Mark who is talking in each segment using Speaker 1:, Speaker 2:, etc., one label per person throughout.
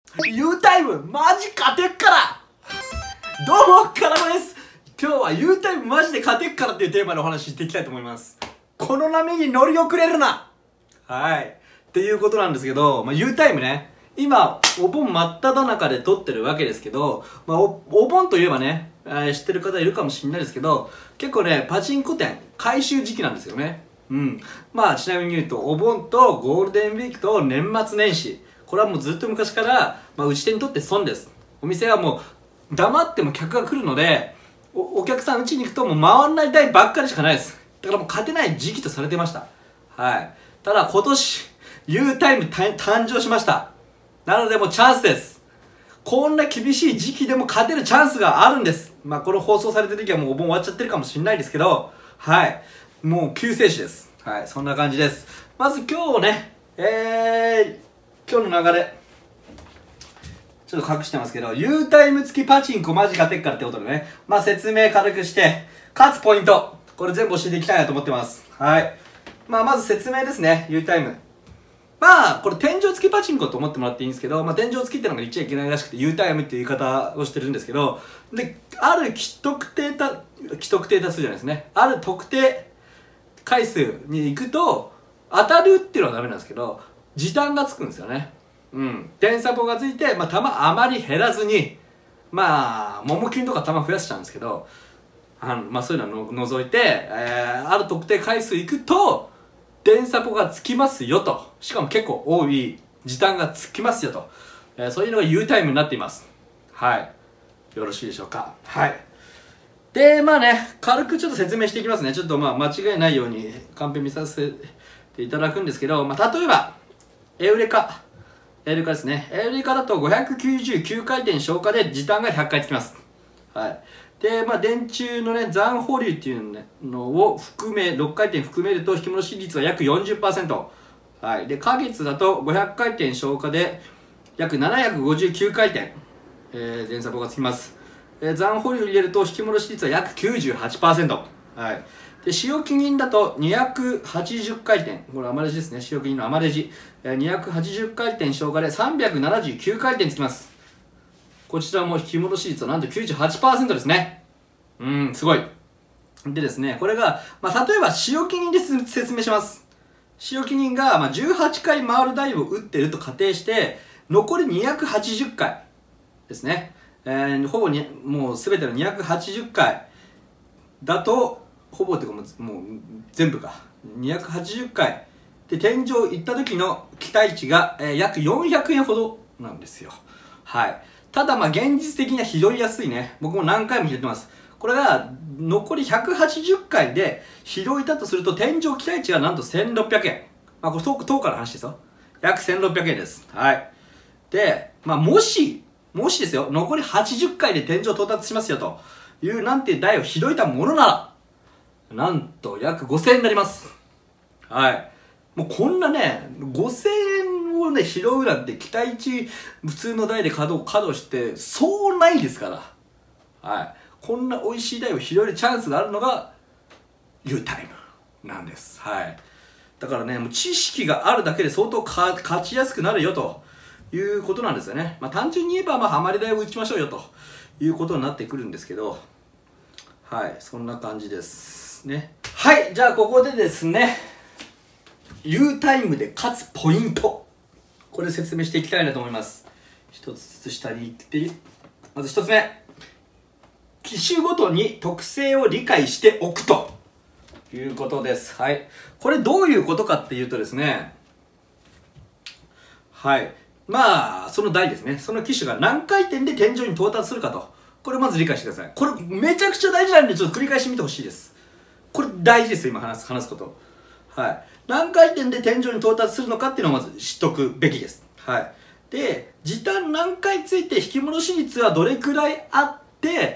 Speaker 1: U タイムマジ勝てっから。どうもからまです。今日は U タイムマジで勝てっからっていうテーマでお話ししていきたいと思います。この波に乗り遅れるな。はいっていうことなんですけど、U タイムね、今お盆真っ只中で撮ってるわけですけど、お盆といえばね、知ってる方いるかもしれないですけど、結構ねパチンコ店回収時期なんですよね。ちなみに言うとお盆とゴールデンウィークと年末年始、これはもうずっと昔から、打ち手にとって損です。お店はもう黙っても客が来るので、お客さん打ちに行くともう回んない台ばっかりしかないです。だからもう勝てない時期とされてました。はい。ただ今年 U タイム誕生しました。なのでもうチャンスです。こんな厳しい時期でも勝てるチャンスがあるんです。これ放送されてる時はもうお盆終わっちゃってるかもしれないですけど、はい。もう救世主です。はい。そんな感じです。まず今日ね、今日の流れ、ちょっと隠してますけど、U タイム付きパチンコマジ勝てっからってことでね、説明軽くして、かつポイント、これ全部教えていきたいなと思ってます。はい。まず説明ですね、U タイム。これ天井付きパチンコと思ってもらっていいんですけど、天井付きってのが言っちゃいけないらしくて U タイムっていう言い方をしてるんですけど、で、ある既特定多数じゃないですね。ある特定回数に行くと、当たるっていうのはダメなんですけど、時短がつくんですよね。電サポがついて、球あまり減らずに、桃金とか球増やしちゃうんですけど、そういうのを除いて、ある特定回数行くと、電サポがつきますよと。しかも結構多い時短がつきますよと。そういうのが U タイムになっています。はい。よろしいでしょうか。はい。で、軽くちょっと説明していきますね。ちょっと間違いないようにカンペ見させていただくんですけど、例えば、エウレカですね。エウレカだと599回転消化で時短が100回つきます。はい。で、電柱のね、残保留っていうのを含め、6回転含めると引き戻し率は約 40%。はい。で、花月だと500回転消化で約759回転、電サポがつきます。残保留入れると引き戻し率は約 98%。はい。で、使記人だと280回転。これアマレジですね。使記人のアマレジ。280回転消化で379回転つきます。こちらも引き戻し率はなんと 98% ですね。すごい。でですね、これが、例えば使記人で説明します。使記人が、18回回る台を打ってると仮定して、残り280回ですね。ほぼに、もうすべての280回だと、ほぼっていうかもう全部か。280回。で、天井行った時の期待値が、約400円ほどなんですよ。はい。ただ現実的には拾いやすいね。僕も何回も拾ってます。これが残り180回で拾いだとすると天井期待値がなんと1600円。これ10日の話ですよ。約1600円です。はい。で、もしですよ、残り80回で天井到達しますよというなんて台を拾いたものなら、なんと約5000円になります。はい。もうこんなね、5000円をね、拾うなんて期待値、普通の台で稼働して、そうないですから。はい。こんな美味しい台を拾えるチャンスがあるのが、U タイムなんです。はい。だからね、もう知識があるだけで相当勝ちやすくなるよということなんですよね。単純に言えば、ハマり台を打ちましょうよということになってくるんですけど、はい。そんな感じです。ね。はい。じゃあ、ここでですね、U タイムで勝つポイント。これ説明していきたいなと思います。一つずつ下に行って、まず一つ目。機種ごとに特性を理解しておくということです。はい。これどういうことかっていうとですね、はい。その台ですね。その機種が何回転で天井に到達するかと。これまず理解してください。これめちゃくちゃ大事なんでちょっと繰り返し見てほしいです。これ大事ですよ、今話すこと。はい。何回転で天井に到達するのかっていうのをまず知っとくべきです。はい。で、時短何回ついて引き戻し率はどれくらいあって、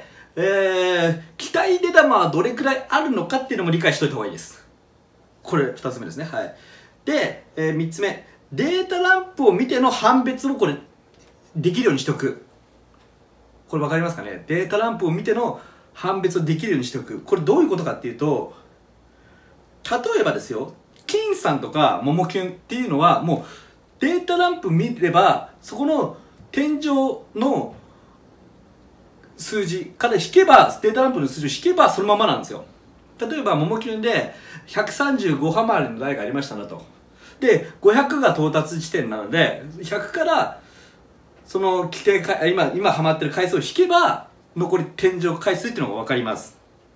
Speaker 1: 期待出玉はどれくらいあるのかっていうのも理解しといた方がいいです。これ2つ目ですね。はい。で、3つ目。データランプを見ての判別もこれ、できるようにしておく。これ分かりますかね？データランプを見ての判別をできるようにしておく。これどういうことかっていうと、例えばですよ、金さんとか桃キュンっていうのはもうデータランプ見ればそこの天井の数字から引けば、データランプの数字を引けばそのままなんですよ。例えばモモキュンで135ハマりの台がありましたなと。で500が到達地点なので100からその規定か今ハマってる回数を引けば残り天井回数っていうのが分かります。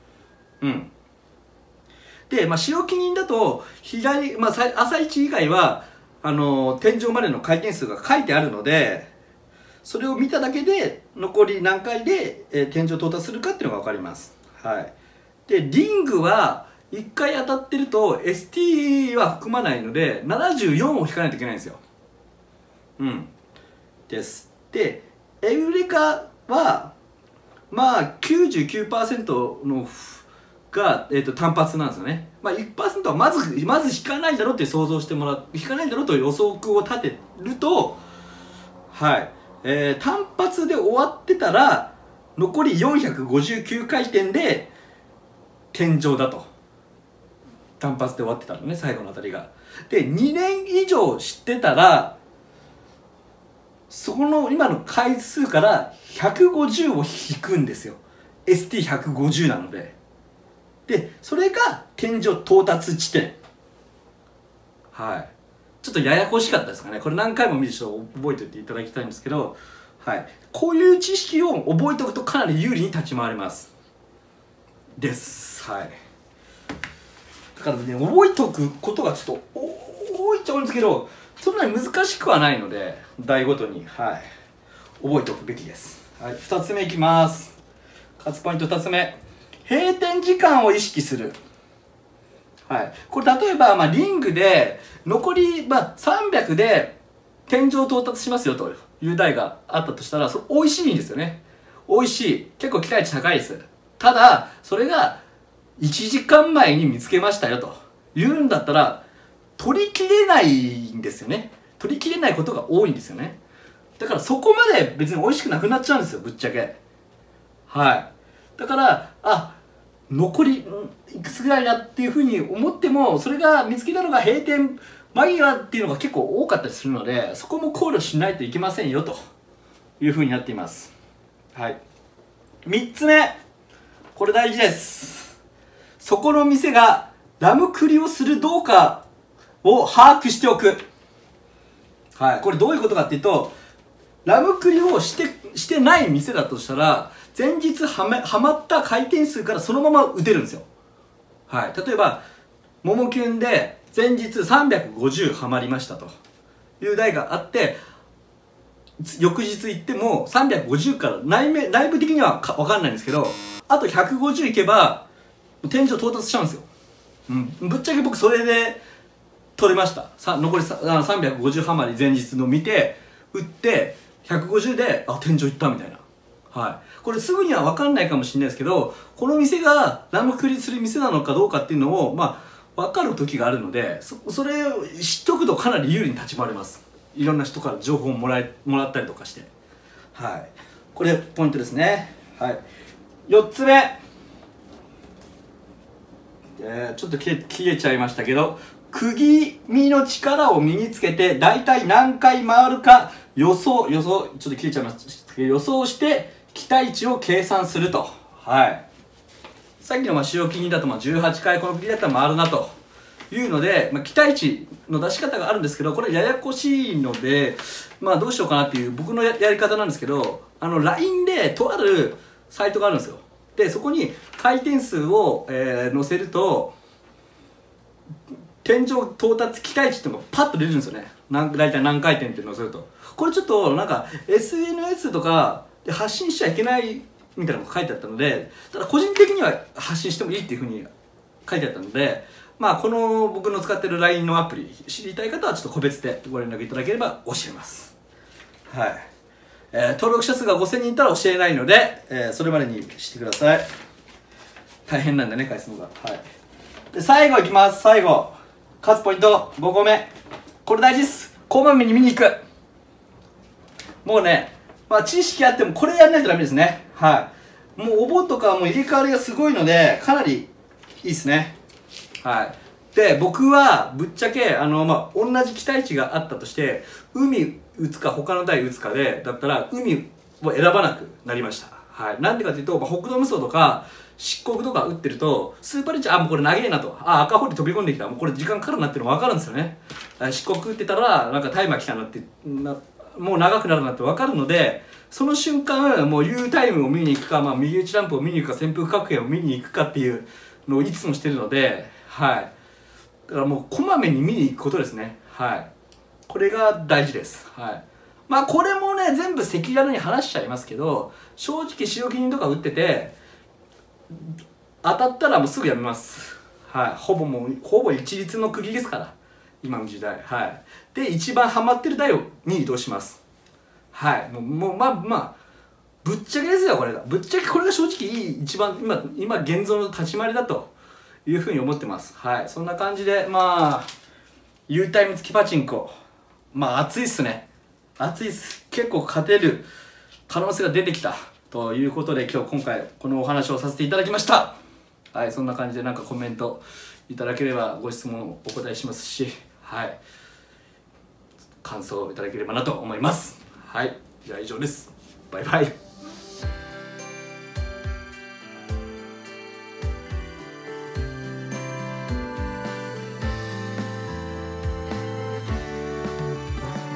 Speaker 1: で、使用記入だと左、朝一以外は天井までの回転数が書いてあるので、それを見ただけで残り何回で、天井到達するかっていうのが分かります。はい。でリングは1回当たってると ST は含まないので74を引かないといけないんですよ。です。でエウレカは99% のが、単発なんですよね。1% はまず引かないだろうって想像してもらう、引かないだろうと予測を立てると、はい、単発で終わってたら残り459回転で天井だと。単発で終わってたのね、最後のあたりが。で2年以上知ってたらそこの今の回数から150を引くんですよ。 ST150 なので。でそれが天井到達地点。はい、ちょっとややこしかったですかね。これ何回も見てちょっと覚えておいていただきたいんですけど、はい、こういう知識を覚えておくとかなり有利に立ち回れますです。はい、だからね、覚えておくことがちょっと多いっちゃ多いんですけど、そんなに難しくはないので台ごとに、はい、覚えておくべきです。はい、2つ目いきます。勝つポイント2つ目、閉店時間を意識する。はい、これ例えば、リングで残り、300で天井到達しますよという台があったとしたら、それ美味しいんですよね。美味しい、結構期待値高いです。ただそれが1時間前に見つけましたよというんだったら取り切れないんですよね。取り切れないことが多いんですよね。だからそこまで別に美味しくなくなっちゃうんですよ、ぶっちゃけ。はい、だから残りいくつぐらいだっていうふうに思っても、それが見つけたのが閉店間際っていうのが結構多かったりするので、そこも考慮しないといけませんよというふうになっています。はい、3つ目、これ大事です。そこの店がラムクリをするどうかを把握しておく。はい、これどういうことかっていうと、ラムクリをしてない店だとしたら、前日はまった回転数からそのまま打てるんですよ。はい、例えばモモキュンで前日350はまりましたという台があって、翌日行っても350から内部的には分かんないんですけど、あと150いけば天井到達しちゃうんですよ。ぶっちゃけ僕それで取れました。残り350ハマり前日の見て打って150で天井いったみたいな。はい、これすぐには分かんないかもしれないですけど、この店がラムクリする店なのかどうかっていうのを分かる時があるので、それを知っておくとかなり有利に立ち回れます。いろんな人から情報をもらったりとかして。はい、これポイントですね。はい、4つ目、ちょっと切れちゃいましたけど、釘身の力を身につけて大体何回回るか予想ちょっと切れちゃいましたけど、予想して期待値を計算すると。はい、さっきの使用記入だと18回この釘だったら回るなというので、期待値の出し方があるんですけど、これややこしいのでどうしようかなっていう僕のやり方なんですけど、LINE でとあるサイトがあるんですよ。でそこに回転数を、載せると天井到達期待値っていうのがパッと出るんですよね。大体何回転って載せると。これちょっとSNS とかで発信しちゃいけないみたいなのが書いてあったので、ただ個人的には発信してもいいっていうふうに書いてあったので、この僕の使ってる LINE のアプリ知りたい方はちょっと個別でご連絡いただければ教えます。はい、登録者数が5000人いたら教えないので、それまでにしてください。大変なんでね、返すのが。はい、で最後いきます。最後勝つポイント5個目、これ大事です。こまめに見に行く。もうね、知識あってもこれやらないとダメですね。はい、もうお盆とかはもう入れ替わりがすごいのでかなりいいですね。はい、で僕はぶっちゃけ同じ期待値があったとして海打つか他の台打つかでだったら海を選ばなくなりました。はい、なんでかというと、北斗無双とか漆黒とか打ってるとスーパーリッチもうこれ長えなと、赤堀飛び込んできた、もうこれ時間かかるなっていうの分かるんですよね。漆黒打ってたらなんかタイマー来たなってもう長くなるなって分かるので、その瞬間もう U タイムを見に行くか、右打ちランプを見に行くか、旋風角変を見に行くかっていうのをいつもしてるので、はい、だからもうこまめに見に行くことですね。はい、これが大事です。はい、これもね全部赤裸々に話しちゃいますけど、正直白金とか打ってて当たったらもうすぐやめます。はい、ほぼ一律の釘ですから今の時代。はい、で一番ハマってる台に移動します。はい、もうぶっちゃけですよ、これがぶっちゃけこれが正直一番今現像の立ち回りだというふうに思ってます。はい、そんな感じでU タイム付きパチンコ熱いっすね。熱いっす。結構勝てる可能性が出てきたということで今回このお話をさせていただきました。はい、そんな感じでなんかコメントいただければご質問お答えしますし、はい、感想をいただければなと思います。はい、じゃあ以上です。バイバイ。